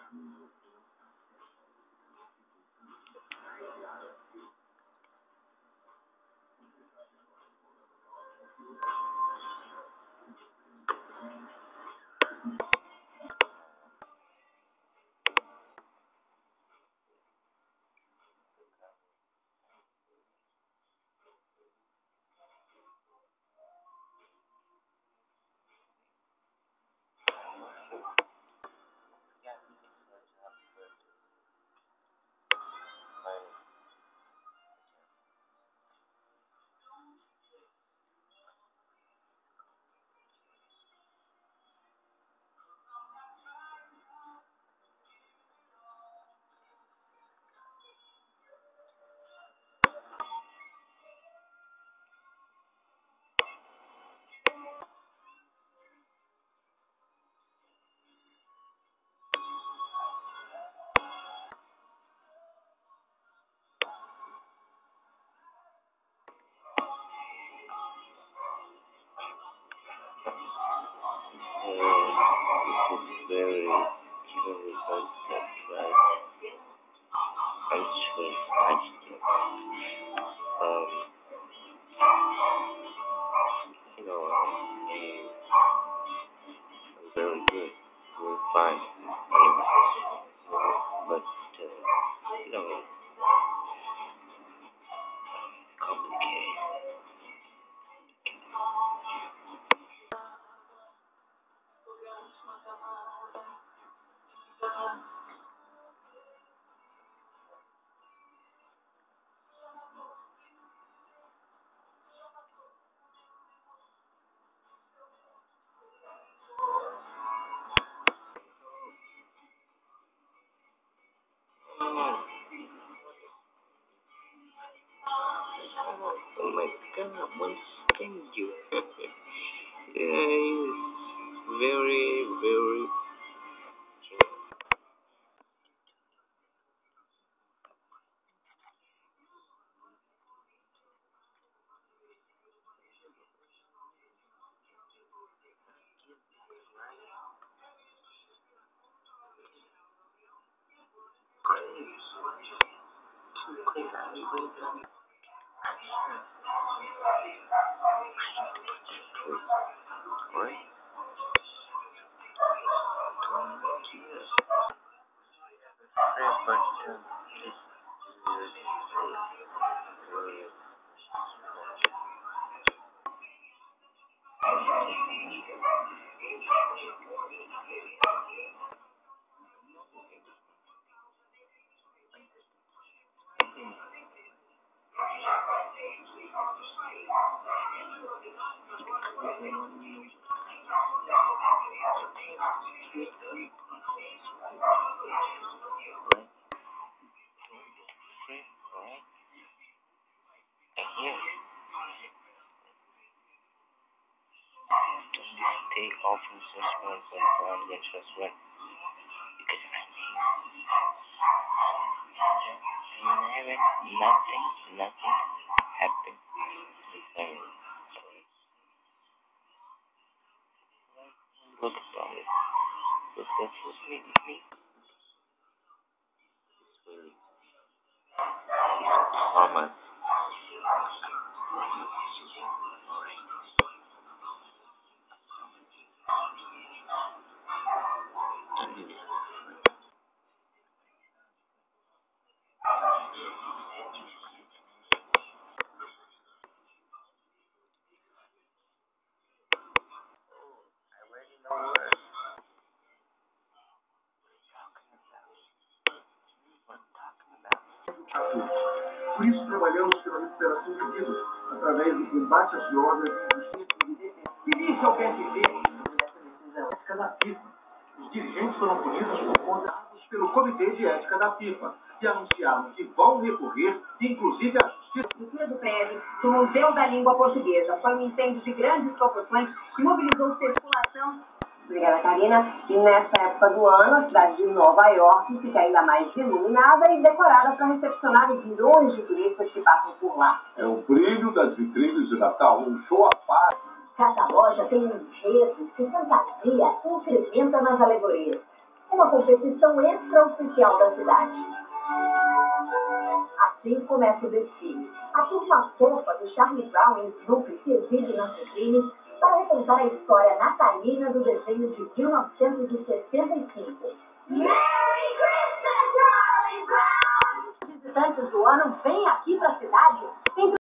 This is very difficult right? I'm sure um I'm very good. We're fine. But complicated. Oh my god, what's can you? Yeah, it's very, very right. But here, stay off from suspense and find the interest rate because I never, nothing happened. And look from it. Look, that's just me. Karma. Por isso, trabalhamos pela recuperação de vidas, através do combate às drogas e disse ao PSB ética da FIFA. Os dirigentes foram punidos por conta pelo Comitê de Ética da FIFA e anunciaram que vão recorrer, inclusive à justiça. A estrutura do prédio do Museu da Língua Portuguesa foi um incêndio de grandes proporções e mobilizou circulação. Obrigada, Karina. E nesta época do ano, a cidade de Nova York fica ainda mais iluminada e decorada para recepcionar os milhões de turistas que passam por lá. É o brilho das vitrines de Natal, um show à parte. Cada loja tem um enredo que fantasia e incrementa nas alegorias. uma competição extraoficial da cidade. Assim começa o desfile. A turma fofa do Charlie Brown e Snoopy se exibe nas vitrines para recontar a história natalina do desenho de 1965. Merry Christmas, Charlie Brown! Os visitantes do ano vêm aqui para a cidade